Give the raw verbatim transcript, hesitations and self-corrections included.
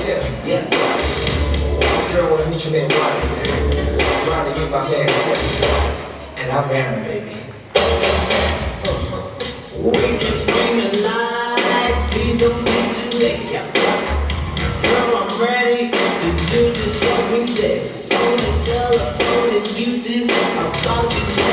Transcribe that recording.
Tim. Yeah. This girl wanna meet you named Ronnie. Ronnie, meet my man Tim. And I'm Aaron, baby. We can spring the night, please don't be too late. Girl, I'm ready to do just what we said. On the telephone, excuses about you.